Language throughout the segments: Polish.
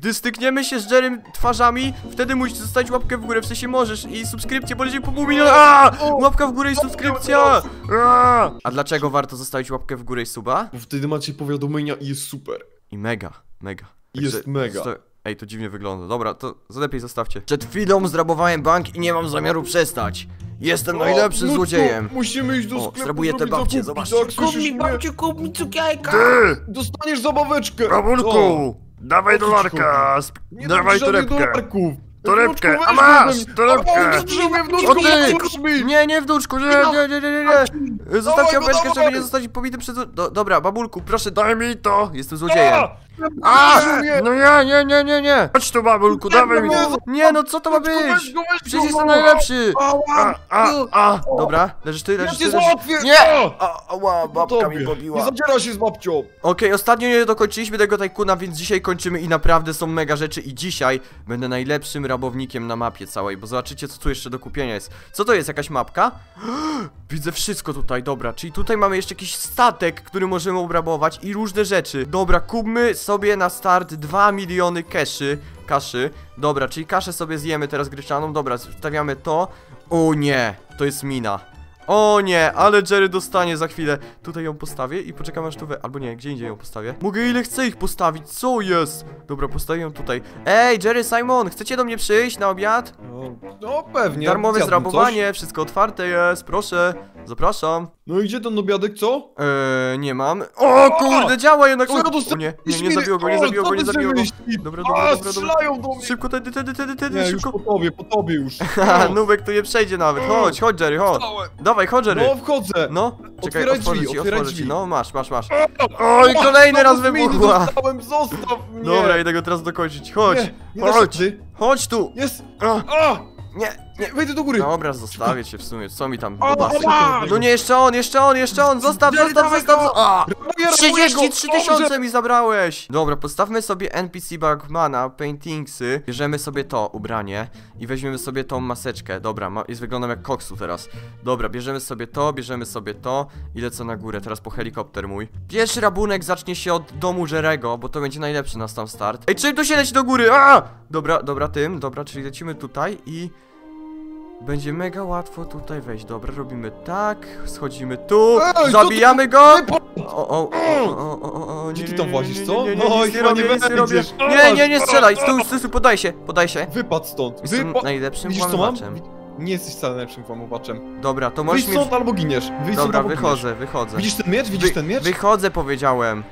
Gdy stykniemy się z Jerrym twarzami, wtedy musisz zostawić łapkę w górę, w sensie możesz i subskrypcję, bo lecimy po pół miliona. Łapka w górę i subskrypcja. A dlaczego warto zostawić łapkę w górę i suba? Bo wtedy macie powiadomienia i jest super. I mega. Jest mega. Ej, to dziwnie wygląda. Dobra, to lepiej zostawcie. Przed chwilą zrabowałem bank i nie mam zamiaru przestać. Jestem najlepszym złodziejem. Musimy iść do sklepu. Zrabuję te babcie, zobaczcie. Tak, słyszysz mnie? kup mi cukierka! Ty! Dostaniesz zabaweczkę! Babulku! Dawaj dolarka! Dawaj torebkę! Torebkę! A masz! Torebkę! O ty! Nie, wnuczku, nie! Zostawcie łapeczkę, żeby nie zostać pobity przez... Dobra, babulku, proszę, daj mi to! Jestem złodziejem. No nie! Chodź tu, babulku, dawaj mi to! Nie, no co to ma być? Przecież jestem najlepszy! Dobra, leżysz ty. Nie! Ała, babka mi pobiła. Nie zadziera się z babcią! Okej, ostatnio nie dokończyliśmy tego tajkuna, więc dzisiaj kończymy i naprawdę są mega rzeczy i dzisiaj będę najlepszym rabownikiem na mapie całej, bo zobaczycie, co tu jeszcze do kupienia jest. Co to jest, jakaś mapka? Widzę wszystko tutaj, dobra, czyli tutaj mamy jeszcze jakiś statek, który możemy obrabować i różne rzeczy. Dobra, kupmy sobie na start 2 miliony kaszy. Dobra, czyli kaszę sobie zjemy teraz gryczaną. Dobra, stawiamy to. O nie, to jest mina. O nie, ale Jerry dostanie za chwilę. Tutaj ją postawię i poczekam aż tu albo nie, gdzie indziej ją postawię. Mogę ile chcę ich postawić, co jest? Dobra, postawię ją tutaj. Ej, Jerry, Simon, chcecie do mnie przyjść na obiad? No pewnie. Darmowe zrabowanie, wszystko otwarte jest, proszę. Zapraszam. No i gdzie ten obiadek, co? Nie mam. O kurde, działa jednak. Co? O nie, nie zabiło go. Dobra. Strzelają do mnie. Szybko, tędy, nie, szybko. Już po tobie już. Haha, Nubek tu nie przejdzie nawet. Chodź Jerry, chodź. Dawaj, chodź Jerry. No wchodzę. No, czekaj, otwieraj drzwi. No, masz. Oj, kolejny raz wybuchła. Zostaw mnie. Dobra, idę go teraz dokończyć. Chodź. Chodź tu. Jest. Nie. Wejdę do góry. Dobra, zostawię cię w sumie, co mi tam dodasz? No nie, jeszcze on, zostaw. 33 000 mi zabrałeś. Dobra, postawmy sobie NPC Bagmana, paintingsy. Bierzemy sobie to ubranie i weźmiemy sobie tą maseczkę. Dobra, wyglądam jak koksu teraz. Dobra, bierzemy sobie to i lecę na górę, teraz po helikopter mój. Pierwszy rabunek zacznie się od domu Jerry'ego, bo to będzie najlepszy na sam start. Ej, czym tu się leci do góry? Dobra, czyli lecimy tutaj i... będzie mega łatwo tutaj wejść. Dobra, robimy tak, schodzimy tu, zabijamy go! Gdzie ty tam włazisz, co? Nie strzelaj, stój, podaj się. Wypadł stąd. Jestem najlepszym Widzisz, co mam? włamywaczem. Nie jesteś wcale najlepszym włamywaczem. Dobra, to możesz Wyjdź stąd albo giniesz. Dobra, wychodzę. Widzisz ten miecz? Wychodzę, powiedziałem.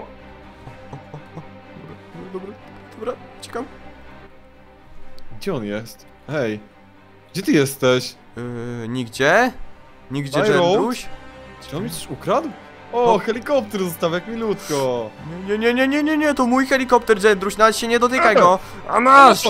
Dobra, ciekam. Gdzie on jest? Hej. Gdzie ty jesteś? Nigdzie, Jerduś? Czy on mi coś ukradł? O, helikopter zostaw, jak milutko. Nie, to mój helikopter, Jendruś, nawet się nie dotykaj go. A masz!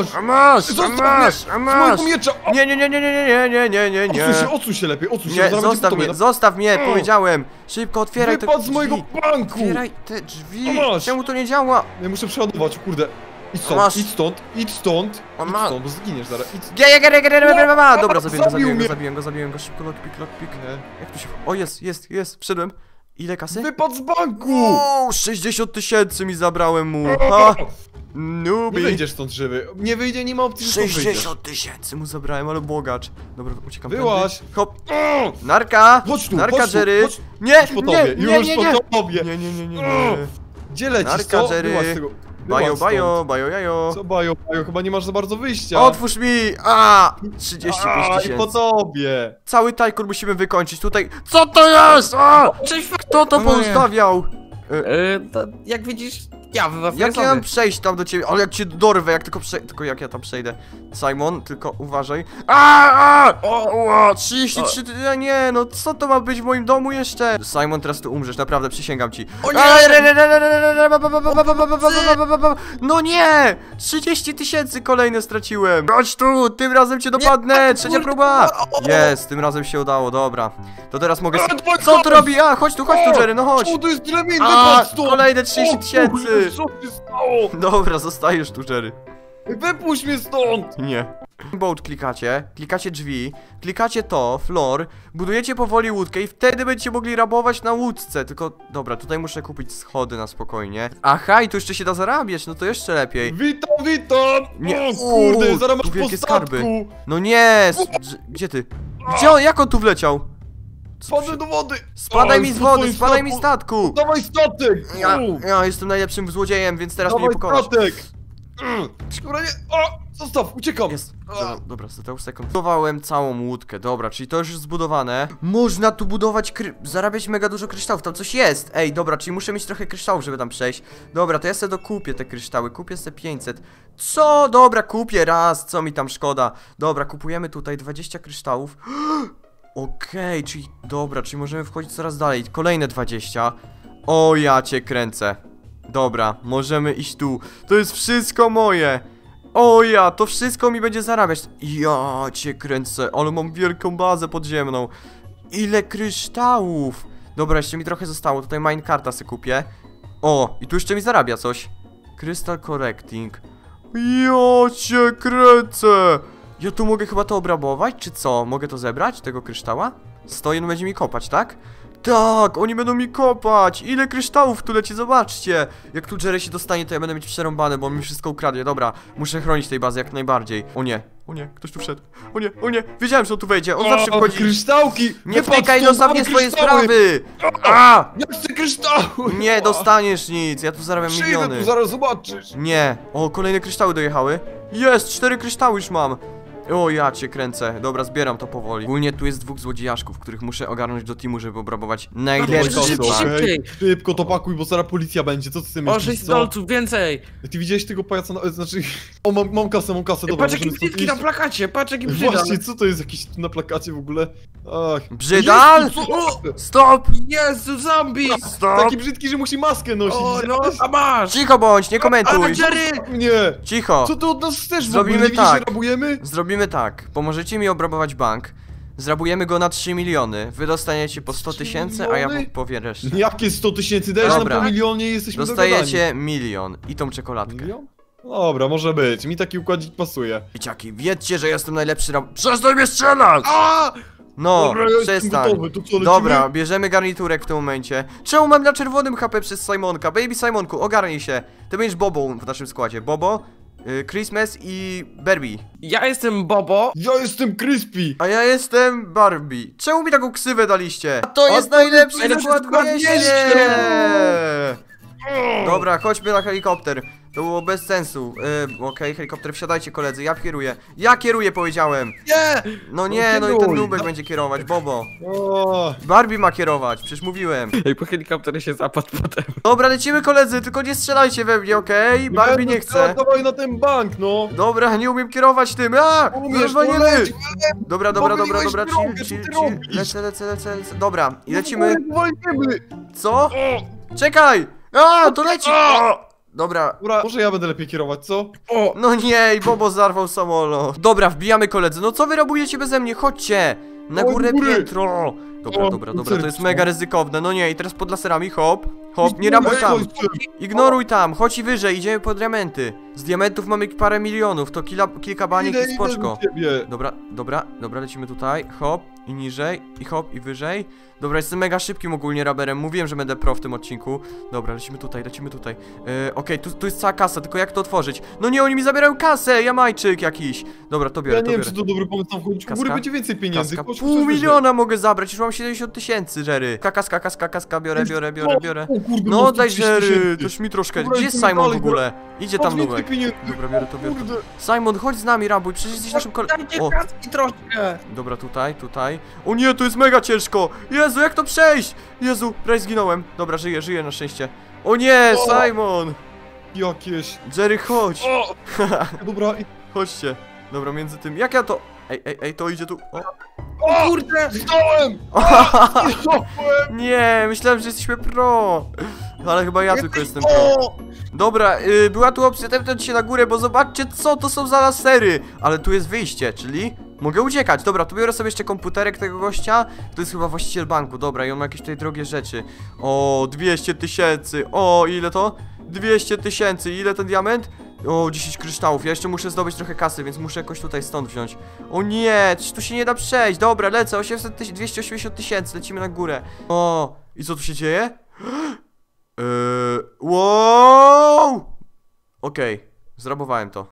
Miecza! Nie. Odsuń się lepiej, odsuń się. Nie, zostaw mnie, powiedziałem. Szybko, otwieraj te drzwi. Wypadł z mojego banku! Otwieraj te drzwi. Czemu to nie działa? Ja muszę przeładować, kurde. Idź stąd, bo zginiesz zaraz. Dobra, zabiłem go, szybko, lockpick. Jak tu się... O, jest, wszedłem. Ile kasy? Wypadł z banku! 60 000 mi zabrałem mu. Nubi. Nie wyjdziesz stąd żywy. Nie wyjdzie, nie ma opcji, że 60 000 mu zabrałem, ale bogacz. Dobra, uciekam. Wyłaź. Hop. Narka. Chodź tu, Jerry. Nie. Już po tobie. Nie. Gdzie lecisz, Narka, co? Jerry. Wyłaź z tego. Bajo, jajo. Co bajo? Chyba nie masz za bardzo wyjścia. Otwórz mi! 35 000. I po tobie. Cały tajkur musimy wykończyć tutaj. Co to jest? Kto to postawiał? Jak widzisz, ja jak ja mam przejść tam do ciebie? Ale jak cię dorwę, tylko jak ja tam przejdę. Simon, tylko uważaj. 33 000. Nie, no co to ma być w moim domu jeszcze? Simon, teraz tu umrzesz, naprawdę, przysięgam ci. No nie! 30 000 kolejne straciłem. Chodź tu, tym razem cię dopadnę. Trzecia próba. Jest, tym razem się udało, dobra. To teraz mogę... Co tu robi? Chodź tu, Jerry, no chodź. To jest tyle min, kolejne 30 000. Co się stało? Dobra, zostajesz tu, Jerry. Wypuść mnie stąd! Nie. Boat klikacie drzwi, klikacie to, floor, budujecie powoli łódkę i wtedy będziecie mogli rabować na łódce. Tylko, dobra, tutaj muszę kupić schody na spokojnie. Aha, i tu jeszcze się da zarabiać, no to jeszcze lepiej. Witam! Nie. O kurde, zaraz Tu masz wielkie po statku! skarby. No nie, gdzie ty? Gdzie on, jak on tu wleciał? Spadnę do wody! Spadaj O, mi z jestem wody, twoim spadaj mi z statku. statku! Dawaj statek! Ja jestem najlepszym złodziejem, więc teraz mnie nie Dawaj pokonasz. statek! Szkoda nie... O! Zostaw, uciekam! Jest. Dobra, został sekund. Budowałem całą łódkę, dobra, czyli to już jest zbudowane. Można tu budować zarabiać mega dużo kryształów, tam coś jest. Ej, dobra, czyli muszę mieć trochę kryształów, żeby tam przejść. Dobra, to ja sobie dokupię te kryształy, kupię sobie 500. Co? Dobra, kupię raz, co mi tam szkoda. Dobra, kupujemy tutaj 20 kryształów. Okej, czyli dobra, czyli możemy wchodzić coraz dalej. Kolejne 20. O, ja cię kręcę. Dobra, możemy iść tu. To jest wszystko moje. O ja, to wszystko mi będzie zarabiać. Ja cię kręcę, ale mam wielką bazę podziemną. Ile kryształów. Dobra, jeszcze mi trochę zostało, tutaj minecarta sobie kupię. O, i tu jeszcze mi zarabia coś. Crystal Correcting. Ja cię kręcę. Ja tu mogę chyba to obrabować, czy co? Mogę to zebrać, tego kryształa? 101 będzie mi kopać, tak? Tak, oni będą mi kopać. Ile kryształów tu leci, zobaczcie. Jak tu Jerry się dostanie, to ja będę mieć przerąbane, bo on mi wszystko ukradnie. Dobra, muszę chronić tej bazy jak najbardziej. O nie, ktoś tu wszedł. O nie, wiedziałem, że on tu wejdzie, on zawsze wchodzi. Kryształki! Nie wtykaj nosa w nie swoje sprawy. A! Ja chcę kryształy! Nie dostaniesz nic, ja tu zarabiam Przyjdę miliony. tu, zaraz zobaczysz! Nie, o, kolejne kryształy dojechały. Jest, 4 kryształy już mam. O, ja cię kręcę. Dobra, zbieram to powoli. Ogólnie tu jest 2 złodziejaszków, których muszę ogarnąć do teamu, żeby obrabować najlepszy szybciej, bank. szybciej. Szybko to pakuj, bo zaraz policja będzie, co ty chcesz O, myślisz, 6 co? dolców więcej! Ty widziałeś tego pajaca, znaczy... O, mam kasę, dobra, Patrz jaki możemy stąd brzydki na iść. plakacie, patrz jaki brzydki. Właśnie, co to jest jakiś tu na plakacie w ogóle? Ach. Brzydal? Jezu, co? Stop! Jezu, zombie! Stop! Taki brzydki, że musi maskę nosić. O, no, a masz! Cicho bądź, nie A, komentuj. Jerry! Nie! Cicho. Co ty od nas chcesz w Zrobimy ogóle? Nie widzisz, tak. że rabujemy? Zrobimy tak. Pomożecie mi obrabować bank. Zrabujemy go na 3 miliony. Wy dostaniecie po 100 tysięcy, a ja miliony? powiem resztę. Jakie 100 tysięcy? Dajesz nam Dobra. po milionie i jesteśmy dogadani. Dostajecie milion i tą czekoladkę. Milion? Dobra, może być. Mi taki układzik pasuje. Dzieciaki, wiedzcie, że jestem najlepszy Przestań mnie strzelać! A! No, Dobra, ja jestem przestań. gotowy, to co, lecimy? Dobra, bierzemy garniturek w tym momencie. Czemu mam na czerwonym HP przez Simonka? Baby Simonku, ogarnij się. Ty będziesz Bobą w naszym składzie. Bobo, Christmas i Barbie. Ja jestem Bobo. Ja jestem Crispy! A ja jestem Barbie. Czemu mi taką ksywę daliście? A to A jest to najlepszy najlepszy skład w skład w mieście! mieście! Dobra, chodźmy na helikopter. To było bez sensu. Okej, helikopter, wsiadajcie koledzy, ja kieruję. Ja kieruję, powiedziałem. Nie! No nie, no i ten kieruj. nubek będzie kierować, Bobo. O, Barbie ma kierować, przecież mówiłem. Ej, po helikopterze się zapadł potem. Dobra, lecimy koledzy, tylko nie strzelajcie we mnie, okej? Barbie będę nie chce. strzelał, Dawaj na ten bank, no! Dobra, nie umiem kierować tym. A! Umiesz, Zwolniemy! poleć! Dobra, Pomyliłeś drogę, co chill. ty robisz? Lecę. Dobra, i lecimy. Walniemy! Co? Czekaj! A, to leci! Dobra. Dobra, może ja będę lepiej kierować, co? O! No nie, i Bobo zarwał samolot. Dobra, wbijamy koledzy. No co wy robujecie beze mnie? Chodźcie! Na O, górę góry. piętro! Dobra, to jest serce. mega ryzykowne. No nie, i teraz pod laserami, hop, nie rabuj tam. Ignoruj tam, chodź i wyżej, idziemy po diamenty. Z diamentów mamy parę milionów, to kilka baniek i spoczko. Dobra, lecimy tutaj, hop, i niżej, i hop, i wyżej. Dobra, jestem mega szybkim ogólnie raberem, mówiłem, że będę pro w tym odcinku. Dobra, lecimy tutaj. Okej, tu jest cała kasa, tylko jak to otworzyć? No nie, oni mi zabierają kasę, jamajczyk jakiś. Dobra, to biorę, Ja nie wiem, czy to dobry pomysł tam wchodzić. U góry Kaska? będzie więcej pieniędzy. Kaska, Chodź, pół chodź, miliona mogę zabrać, już mam 70 tysięcy, Jerry. Kaska, biorę. O kurde, No masz daj 30 Jerry, tysięcy. toż mi troszkę. Dobra, Gdzie jest idziemy Simon w dalej, ogóle? Idzie tam Masz więcej nubek. pieniędzy. Dobra, biorę to. Kurde. Simon, chodź z nami, rabuj, przecież jesteś naszym kolegą. Dajcie O, kaski troszkę. dobra, tutaj. O nie, to jest mega ciężko. Jezu, jak to przejść? Jezu, prawie zginąłem. Dobra, żyję na szczęście. O nie, O! Simon. Jakieś. Jerry, chodź. O! Dobra, i... Chodźcie. Dobra, między tym, jak ja to... Ej, to idzie tu. O. O kurde! Zdałem! Nie, myślałem, że jesteśmy pro. Ale chyba ja tylko jestem pro. O! Dobra, była tu opcja tepnąć się na górę, bo zobaczcie co to są za lasery. Ale tu jest wyjście, czyli mogę uciekać. Dobra, tu biorę sobie jeszcze komputerek tego gościa. To jest chyba właściciel banku, dobra, i on ma jakieś tutaj drogie rzeczy. O, 200 tysięcy. O, ile to? 200 tysięcy. Ile ten diament? O, 10 kryształów. Ja jeszcze muszę zdobyć trochę kasy, więc muszę jakoś tutaj stąd wziąć. O nie, tu się nie da przejść. Dobra, lecę. 280 tysięcy, lecimy na górę. O, i co tu się dzieje? Wow! Okej, zrabowałem to.